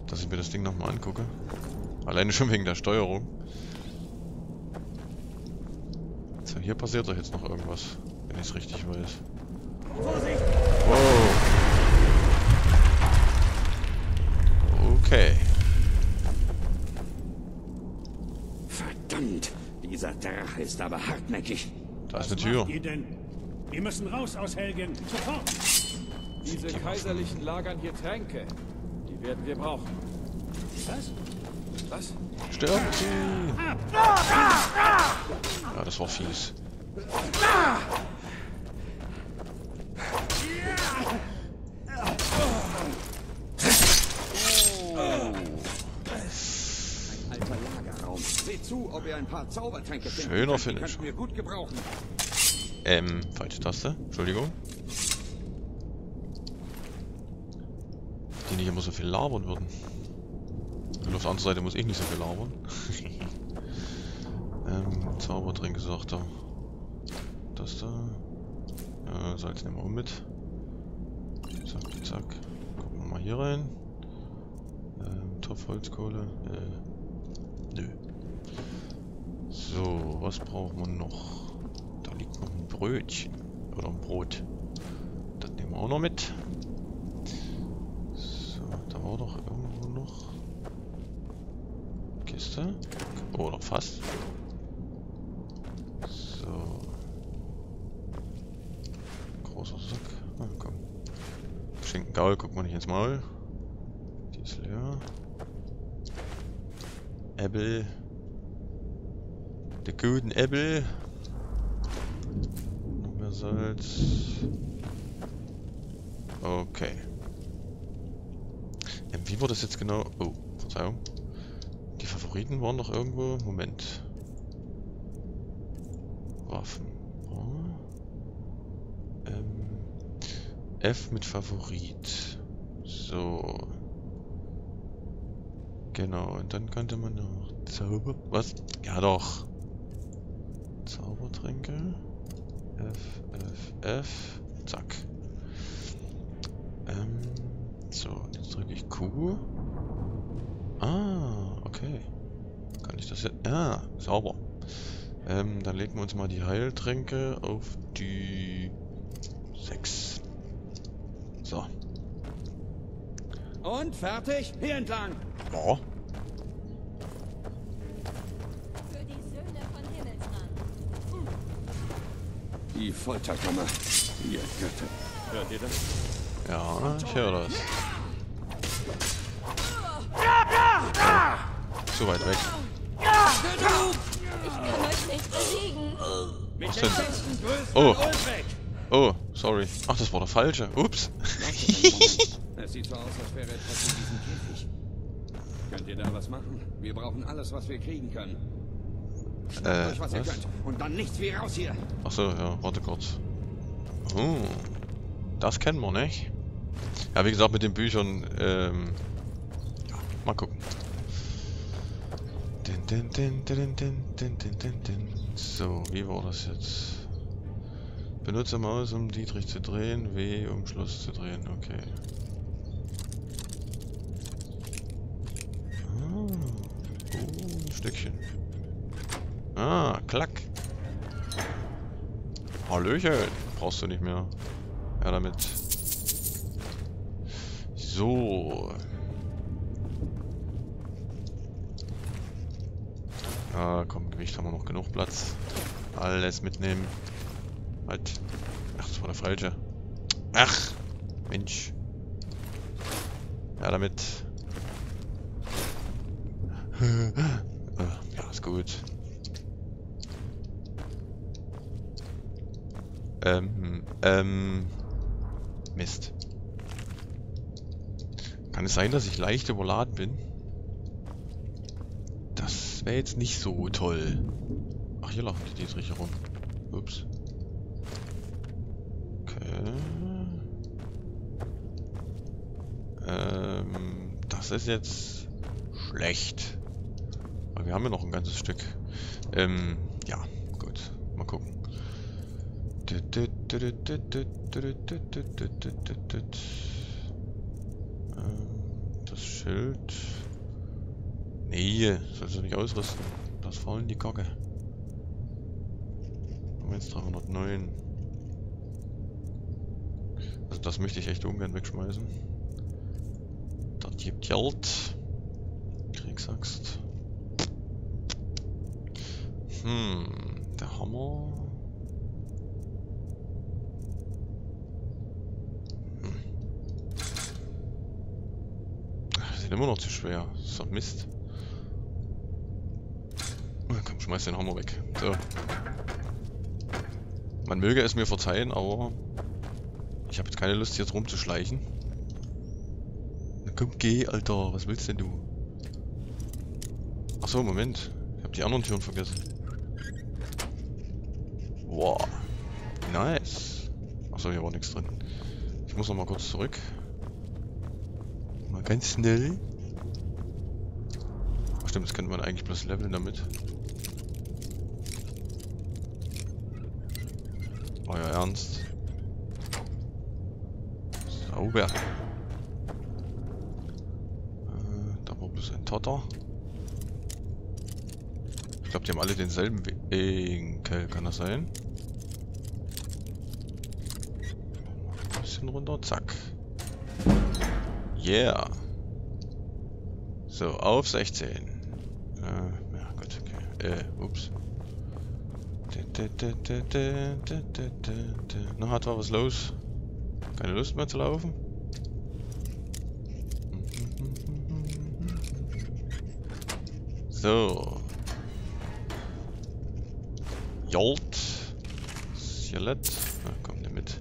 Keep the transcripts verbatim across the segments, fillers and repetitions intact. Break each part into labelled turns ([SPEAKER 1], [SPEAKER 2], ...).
[SPEAKER 1] dass ich mir das Ding nochmal angucke. Alleine schon wegen der Steuerung. So, hier passiert doch jetzt noch irgendwas, wenn ich es richtig weiß.
[SPEAKER 2] Vorsicht!
[SPEAKER 1] Wow. Okay.
[SPEAKER 3] Verdammt! Dieser Drache ist aber hartnäckig.
[SPEAKER 1] Da ist
[SPEAKER 2] Was
[SPEAKER 1] eine Tür.
[SPEAKER 2] macht ihr denn? Wir müssen raus aus Helgen. Sofort!
[SPEAKER 4] Diese Kaiserlichen lagern hier Tränke. Die werden wir brauchen.
[SPEAKER 2] Was?
[SPEAKER 4] Was?
[SPEAKER 1] Stirbt sie! Ja, das war fies.
[SPEAKER 3] Alter Lagerraum. Seht zu, ob ihr ein paar Zaubertränke findet.
[SPEAKER 1] Schöner
[SPEAKER 3] Die
[SPEAKER 1] Finish.
[SPEAKER 3] könnten wir gut gebrauchen.
[SPEAKER 1] Ähm, falsche Taste. Entschuldigung. Die nicht immer so viel labern würden. Und auf der anderen Seite muss ich nicht so viel labern. ähm, Zaubertränke sagt er. Das da. Ja, Salz nehmen wir auch mit. Zack, zack. Gucken wir mal hier rein. Ähm, Topfholzkohle. Äh, nö. So, was brauchen wir noch? Da liegt noch ein Brötchen. Oder ein Brot. Das nehmen wir auch noch mit. So, da war doch irgendwo noch Kiste. Oder fast. So. Großer Sack. Ah, komm. Schinkengaul, gucken wir nicht ins Maul. Die ist leer. Äppel. Der guten Äppel. Noch mehr Salz. Okay. Ähm, wie war das jetzt genau? Oh, Verzeihung. Die Favoriten waren doch irgendwo. Moment. Waffen. Oh. Ähm, F mit Favorit. So. Genau, und dann könnte man noch Zauber... Was? Ja doch. Zaubertränke. F, F, F. Zack. Ähm, so, jetzt drücke ich Q. Ah, okay. Kann ich das jetzt... Ah, sauber. Ähm, dann legen wir uns mal die Heiltränke auf die sechs. So.
[SPEAKER 3] Und fertig? Hier entlang.
[SPEAKER 1] Oh.
[SPEAKER 5] Für die Söhne von Himmelsrand.
[SPEAKER 3] Die Folterkammer. Ihr Götter.
[SPEAKER 4] Hört ihr das?
[SPEAKER 1] Ja, ich höre das. Zu weit weg.
[SPEAKER 5] Ich kann euch nicht besiegen.
[SPEAKER 3] Mit
[SPEAKER 1] Was
[SPEAKER 3] den
[SPEAKER 1] denn?
[SPEAKER 3] besten Größen
[SPEAKER 1] Oh.
[SPEAKER 3] und weg.
[SPEAKER 1] Oh, sorry. Ach, das war der falsche. Ups.
[SPEAKER 3] Es sieht so aus, als wäre etwas in diesem Käfig. Könnt ihr da was machen? Wir brauchen alles, was wir kriegen können. Schnappt
[SPEAKER 1] Äh,
[SPEAKER 3] euch, was, ihr
[SPEAKER 1] was?
[SPEAKER 3] könnt. Und dann nichts wie raus hier.
[SPEAKER 1] Ach so, ja, warte kurz. Oh, das kennen wir nicht. Ja, wie gesagt, mit den Büchern, ähm, ja, mal gucken. Din, din, din, din, din, din, din, din, din. So, wie war das jetzt? Benutze Maus, um Dietrich zu drehen, W, um Schluss zu drehen, okay. Ah, oh, ein Stückchen. Ah, klack. Hallöchen. Brauchst du nicht mehr. Ja, damit. So. Ah, komm, Gewicht haben wir noch genug Platz. Alles mitnehmen. Halt. Ach, das war der falsche. Ach, Mensch. Ja, damit. Ja, ist gut. Ähm, ähm, Mist. Kann es sein, dass ich leicht überladen bin? Das wäre jetzt nicht so toll. Ach, hier lachen die Dietriche rum. Ups. Okay. Ähm, das ist jetzt schlecht. Weil wir haben ja noch ein ganzes Stück. Ähm, ja, gut. Mal gucken. Das das Schild. Nee, sollst du nicht ausrüsten. Das fallen die Kacke. Haben wir jetzt dreihundertneun. Also das möchte ich echt ungern wegschmeißen. Das gibt Geld. Kriegsaxt. Hm, der Hammer. Hm. Ach, sind immer noch zu schwer. Das ist doch Mist. Na komm, schmeiß den Hammer weg. So. Man möge es mir verzeihen, aber ich habe jetzt keine Lust, jetzt rumzuschleichen. Na komm, geh, Alter. Was willst denn du? Achso, Moment. Ich habe die anderen Türen vergessen. Wow. Nice. Achso, hier war nichts drin. Ich muss noch mal kurz zurück. Mal ganz schnell. Ach stimmt, das könnte man eigentlich bloß leveln damit. Euer Ernst? Sauber. Äh, da war bloß ein Totter. Ich glaube, die haben alle denselben Winkel. Kann das sein? Ein bisschen runter. Zack. Yeah. So, auf sechzehn. Äh, ja, gut, okay. Äh, ups. Na, hat war was los? Keine Lust mehr zu laufen? So. Jolt. Skelett. Na, komm nicht mit.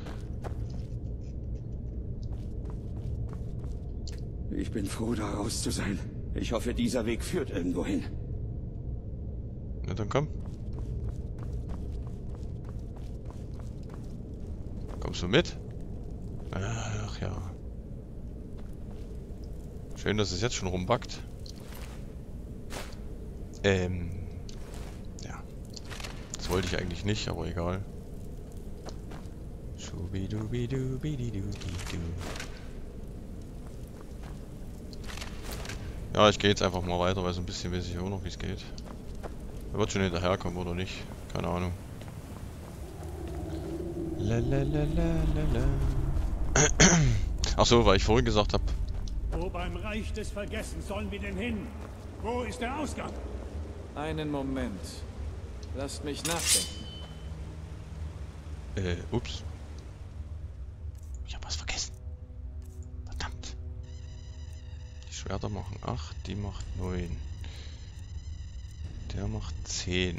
[SPEAKER 3] Ich bin froh, da raus zu sein. Ich hoffe, dieser Weg führt irgendwo hin.
[SPEAKER 1] Na dann komm. Kommst du mit? Ach ja. Schön, dass es jetzt schon rumbackt. Ähm. Ja. Das wollte ich eigentlich nicht, aber egal. Ja, ich gehe jetzt einfach mal weiter, weil so ein bisschen weiß ich auch noch, wie es geht. Er wird schon hinterherkommen oder nicht. Keine Ahnung. Achso, weil ich vorhin gesagt habe.
[SPEAKER 2] Wo beim Reich des Vergessens sollen wir denn hin? Wo ist der Ausgang?
[SPEAKER 4] Einen Moment. Lasst mich nachdenken.
[SPEAKER 1] Äh, ups. Ich hab was vergessen. Verdammt. Die Schwerter machen acht, die macht neun. Der macht zehn.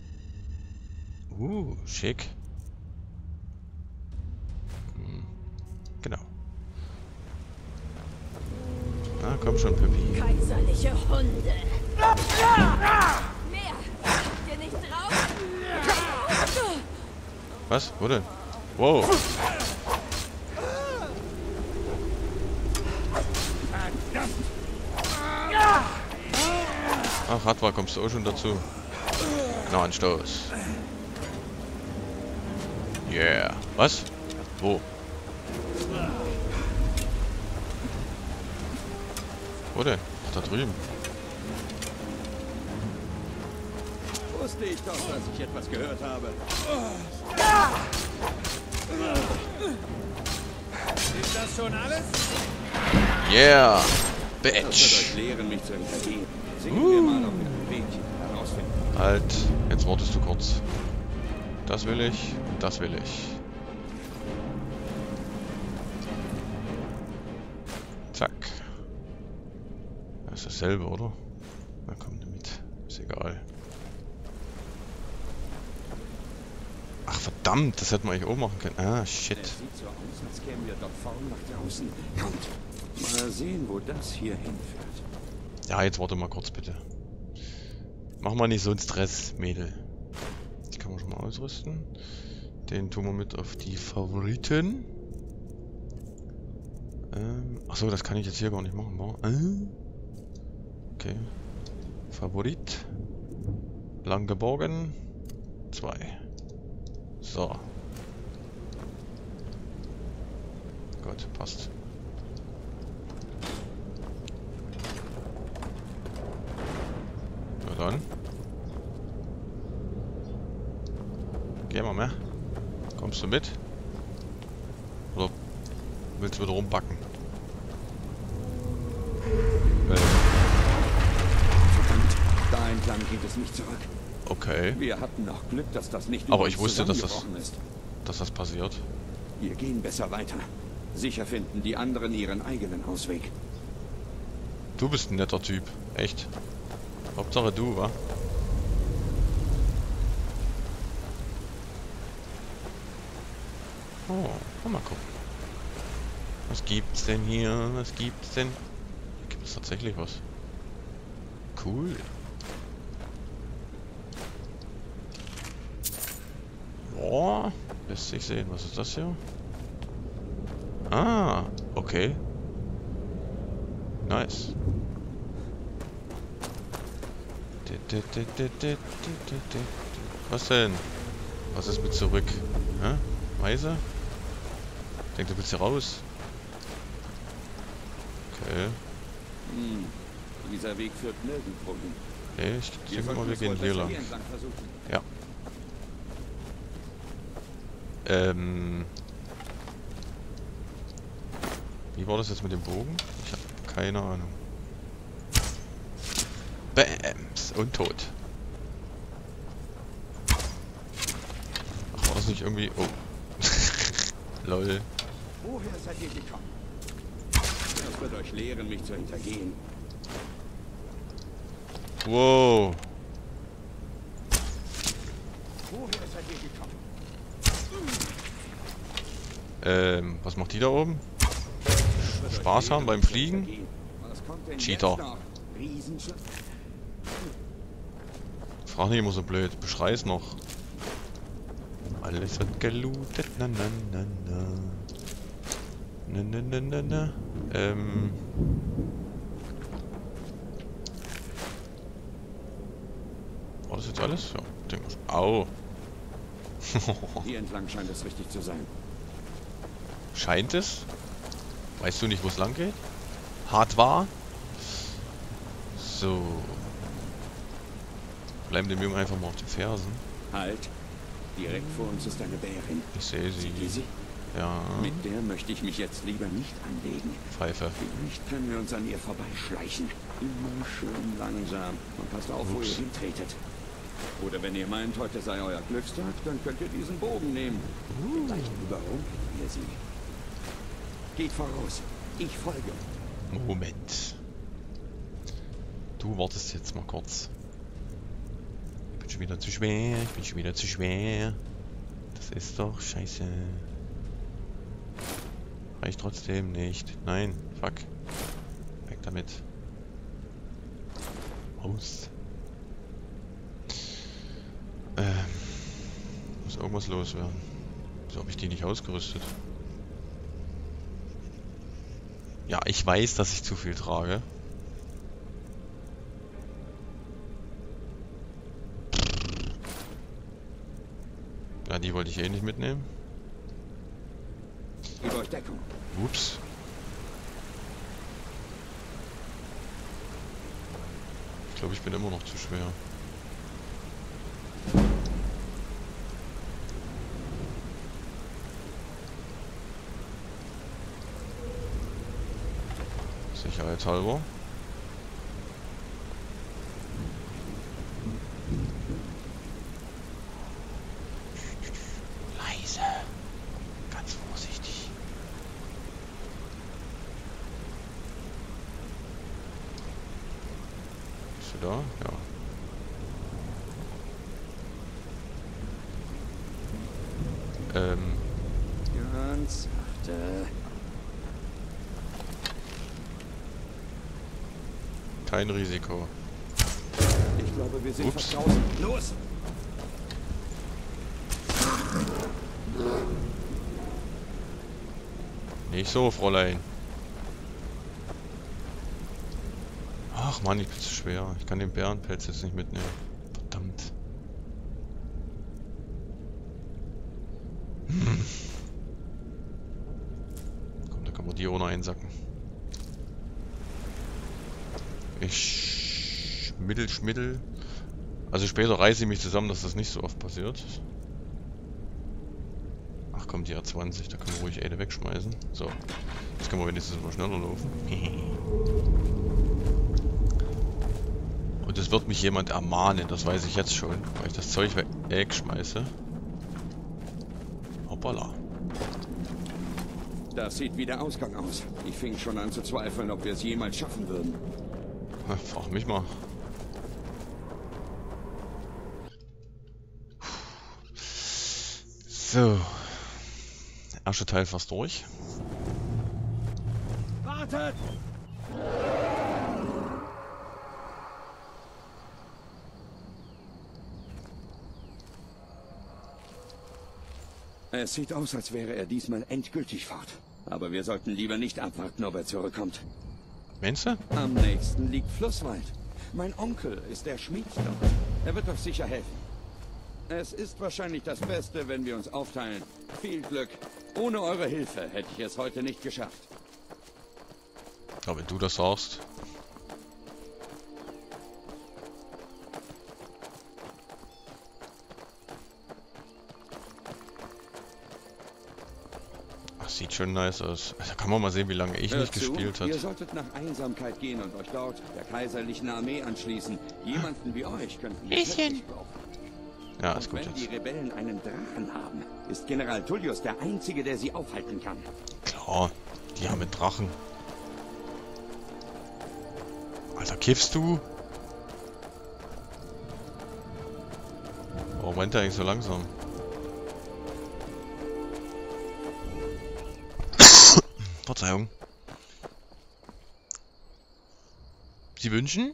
[SPEAKER 1] Uh, schick. Hm, genau. Na, komm schon, Pippi.
[SPEAKER 5] Kaiserliche Hunde. Mehr. Habt ihr nicht drauf?
[SPEAKER 1] Was? Wo denn? Wow. Ach, Radwa, kommst du auch schon dazu? Na, ein Stoß. Yeah. Was? Wo? Wo denn? Ach, da drüben.
[SPEAKER 3] Wusste ich doch, dass ich etwas gehört habe.
[SPEAKER 2] Ist das schon alles?
[SPEAKER 1] Yeah.
[SPEAKER 3] Das wird
[SPEAKER 1] Bitch.
[SPEAKER 3] euch lehren, mich zu hintergehen. Singen wir mal auf dem Weg herausfinden.
[SPEAKER 1] Halt. Jetzt wartest du kurz. Das will ich. Und das will ich. Zack. Das ist dasselbe, oder? Na komm damit. Ist egal. Ach verdammt, das hätten wir eigentlich auch machen können. Ah, shit.
[SPEAKER 3] Es sieht so aus, als kämen wir dort vorn nach draußen. Kommt. Mal sehen, wo das hier hinführt.
[SPEAKER 1] Ja, jetzt warte mal kurz bitte. Mach mal nicht so einen Stress, Mädel. Die kann man schon mal ausrüsten. Den tun wir mit auf die Favoriten. Ähm, achso, das kann ich jetzt hier gar nicht machen. Wa? Äh? Okay. Favorit. Lang geborgen. Zwei. So. Gut, passt. Kommst du mit? Oder willst du wieder rumbacken? Äh,
[SPEAKER 3] Verdammt, da entlang geht es nicht zurück.
[SPEAKER 1] okay.
[SPEAKER 3] Wir hatten noch Glück, dass das nicht
[SPEAKER 1] Aber
[SPEAKER 3] über
[SPEAKER 1] ich
[SPEAKER 3] uns
[SPEAKER 1] wusste, dass das-
[SPEAKER 3] zusammengebrochen ist.
[SPEAKER 1] Dass das passiert.
[SPEAKER 3] Wir gehen besser weiter. Sicher finden die anderen ihren eigenen Ausweg.
[SPEAKER 1] Du bist ein netter Typ. Echt. Hauptsache du, wa? Oh, mal gucken. Was gibt's denn hier? Was gibt's denn? Gibt es tatsächlich was? Cool. Boah, lässt sich sehen. Was ist das hier? Ah, okay. Nice. Was denn? Was ist mit zurück? Hä? Weise? Ich denke, du willst hier raus. Okay.
[SPEAKER 3] Hm. Dieser Weg führt nirgendwo hin.
[SPEAKER 1] Okay, ich denke mal, wir gehen hier lang. Ja. Ähm. Wie war das jetzt mit dem Bogen? Ich habe keine Ahnung. Bams! Und tot. Ach, war das nicht irgendwie... Oh. Lol.
[SPEAKER 3] Woher seid ihr gekommen? Das wird euch lehren, mich zu hintergehen.
[SPEAKER 1] Wow.
[SPEAKER 3] Woher seid ihr gekommen?
[SPEAKER 1] Ähm, was macht die da oben? Spaß haben beim Fliegen?
[SPEAKER 3] Was kommt denn
[SPEAKER 1] Cheater.
[SPEAKER 3] jetzt noch? Riesenschiff?
[SPEAKER 1] Frag nicht immer so blöd. Beschrei's noch. Alles wird gelootet. Na na na na. Na na na na na. Ähm. War das jetzt alles? Ja, denke ich. Au.
[SPEAKER 3] Hier entlang scheint es richtig zu sein.
[SPEAKER 1] Scheint es? Weißt du nicht, wo es lang geht? Hart war? So. Bleiben dem Jungen einfach mal auf den Fersen.
[SPEAKER 3] Halt. Direkt vor uns ist eine Bärin.
[SPEAKER 1] Ich sehe sie.
[SPEAKER 3] Seht ihr sie?
[SPEAKER 1] Ja.
[SPEAKER 3] Mit der möchte ich mich jetzt lieber nicht anlegen.
[SPEAKER 1] Pfeife.
[SPEAKER 3] Vielleicht können wir uns an ihr vorbeischleichen. Immer schön langsam. Und passt auf, wo
[SPEAKER 1] Ups.
[SPEAKER 3] ihr hintretet. Oder wenn ihr meint, heute sei euer Glückstag, dann könnt ihr diesen Bogen nehmen. Vielleicht überrumpeln wir sie. Geht voraus. Ich folge.
[SPEAKER 1] Moment. Du wartest jetzt mal kurz. Ich bin schon wieder zu schwer. Ich bin schon wieder zu schwer. Das ist doch scheiße. Reicht trotzdem nicht. Nein, fuck. Weg damit. Raus. Ähm. Muss irgendwas loswerden. So habe ich die nicht ausgerüstet. Ja, ich weiß, dass ich zu viel trage. Ja, die wollte ich eh nicht mitnehmen.
[SPEAKER 3] Gebt euch Deckung.
[SPEAKER 1] Ups. Ich glaube, ich bin immer noch zu schwer. Sicherheitshalber. Leise. Ganz vorsichtig. Bist du da? Ja. Ähm.
[SPEAKER 3] Ganz sachte.
[SPEAKER 1] Kein Risiko.
[SPEAKER 3] Ich glaube, wir sind
[SPEAKER 1] Ups.
[SPEAKER 3] fast draußen. Los!
[SPEAKER 1] Nicht so, Fräulein. Ach Mann, ich bin zu schwer. Ich kann den Bärenpelz jetzt nicht mitnehmen. Verdammt. Hm. Komm, da kann man die ohne einsacken. Ich schmiddel, schmiddel. Also später reiße ich mich zusammen, dass das nicht so oft passiert. komm, die R zwanzig, da können wir ruhig eine wegschmeißen. So, jetzt können wir wenigstens mal schneller laufen. Und es wird mich jemand ermahnen, das weiß ich jetzt schon, weil ich das Zeug wegschmeiße. Hoppala.
[SPEAKER 3] Das sieht wie der Ausgang aus. Ich fing schon an zu zweifeln, ob wir es jemals schaffen würden.
[SPEAKER 1] Na, frag mich mal. So. Erster Teil fast durch.
[SPEAKER 2] Wartet!
[SPEAKER 3] Es sieht aus, als wäre er diesmal endgültig fort. Aber wir sollten lieber nicht abwarten, ob er zurückkommt.
[SPEAKER 1] Meinst du?
[SPEAKER 3] Am nächsten liegt Flusswald. Mein Onkel ist der Schmied dort. Er wird euch sicher helfen. Es ist wahrscheinlich das Beste, wenn wir uns aufteilen. Viel Glück. Ohne eure Hilfe hätte ich es heute nicht geschafft.
[SPEAKER 1] Ja, wenn du das sagst. Ach, sieht schon nice aus. Da kann man mal sehen, wie lange ich
[SPEAKER 3] Hört
[SPEAKER 1] nicht
[SPEAKER 3] zu,
[SPEAKER 1] gespielt habe.
[SPEAKER 3] Ihr solltet nach Einsamkeit gehen und euch dort der kaiserlichen Armee anschließen. Jemanden wie euch könnten wir wirklich brauchen.
[SPEAKER 1] Ja, ist
[SPEAKER 3] Und
[SPEAKER 1] gut
[SPEAKER 3] wenn
[SPEAKER 1] jetzt.
[SPEAKER 3] die Rebellen einen Drachen haben, ist General Tullius der Einzige, der sie aufhalten kann.
[SPEAKER 1] Klar, die haben einen Drachen. Alter, kiffst du? Warum rennt der eigentlich so langsam? Verzeihung. Sie wünschen?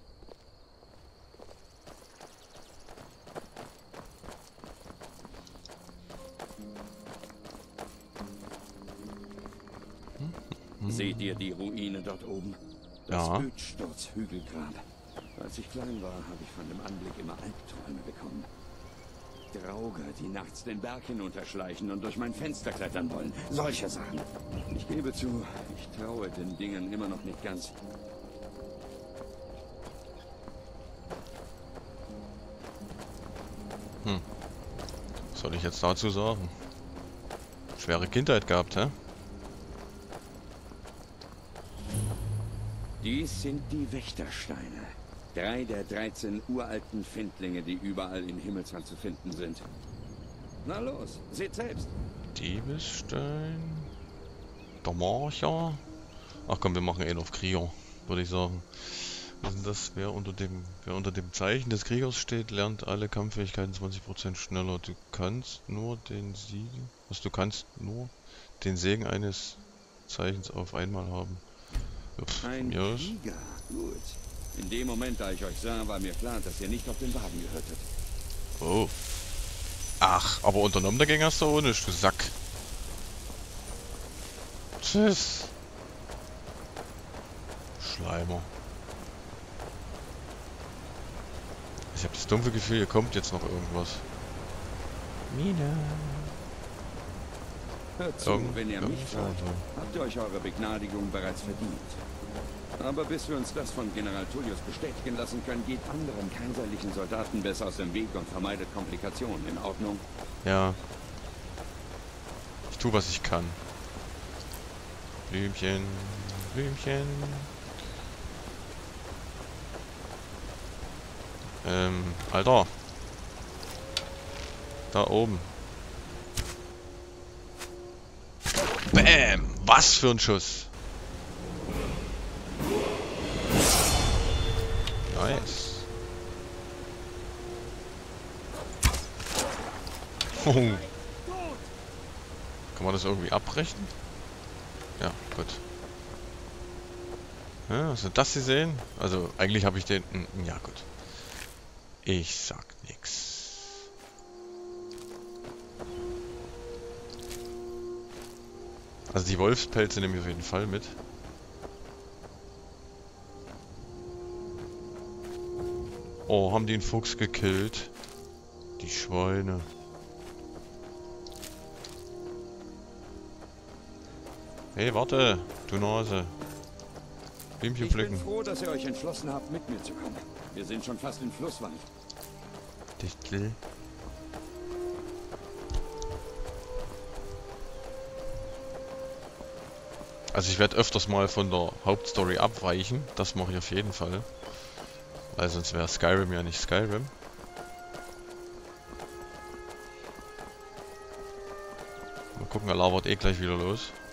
[SPEAKER 3] Seht ihr die Ruine dort oben? Das
[SPEAKER 1] Ja.
[SPEAKER 3] Ödsturzhügelgrab. Als ich klein war, habe ich von dem Anblick immer Albträume bekommen. Drauger, die nachts den Berg hinunterschleichen und durch mein Fenster klettern wollen. Solche Sachen. Ich gebe zu, ich traue den Dingen immer noch nicht ganz.
[SPEAKER 1] Hm. Was soll ich jetzt dazu sagen? Schwere Kindheit gehabt, hä?
[SPEAKER 3] Dies sind die Wächtersteine. Drei der dreizehn uralten Findlinge, die überall in Himmelsrand zu finden sind. Na los, seht selbst.
[SPEAKER 1] Diebesstein. Der Marcher. Ach komm, wir machen eh auf Krieger, würde ich sagen. Was ist denn das? Wer unter dem, wer unter dem Zeichen des Kriegers steht, lernt alle Kampffähigkeiten zwanzig Prozent schneller. Du kannst nur den Siegen. Was du kannst nur den Segen eines Zeichens auf einmal haben. Ups, von
[SPEAKER 3] Ein
[SPEAKER 1] mir aus.
[SPEAKER 3] Krieger. Gut. In dem Moment, da ich euch sah, war mir klar, dass ihr nicht auf den Wagen gehörtet.
[SPEAKER 1] Oh. Ach, aber unternommen dagegen hast du auch nicht, du Sack. Tschüss. Schleimer. Ich habe das dumpfe Gefühl, hier kommt jetzt noch irgendwas. Mine.
[SPEAKER 3] Hört zu,
[SPEAKER 1] Irgend-
[SPEAKER 3] wenn ihr mich
[SPEAKER 1] irgendwo
[SPEAKER 3] fragt,
[SPEAKER 1] so.
[SPEAKER 3] habt ihr euch eure Begnadigung bereits verdient. Aber bis wir uns das von General Tullius bestätigen lassen können, geht anderen kaiserlichen Soldaten besser aus dem Weg und vermeidet Komplikationen. In Ordnung?
[SPEAKER 1] Ja. Ich tu, was ich kann. Blümchen, Blümchen. Ähm, Alter. Da oben. Bäm! Was für ein Schuss. Nice. Oh. Kann man das irgendwie abbrechen? Ja, gut. Ja, hast du das gesehen? Also, eigentlich habe ich den... Ja, gut. Ich sag nix. Also die Wolfspelze nehme ich auf jeden Fall mit. Oh, haben die einen Fuchs gekillt? Die Schweine. Hey, warte, du Nase. Blümchen
[SPEAKER 3] Ich bin
[SPEAKER 1] pflücken.
[SPEAKER 3] froh, dass ihr euch entschlossen habt, mit mir zu kommen. Wir sind schon fast in Flusswald.
[SPEAKER 1] Dichtel. Also ich werde öfters mal von der Hauptstory abweichen. Das mache ich auf jeden Fall. Weil sonst wäre Skyrim ja nicht Skyrim. Mal gucken, er labert eh gleich wieder los.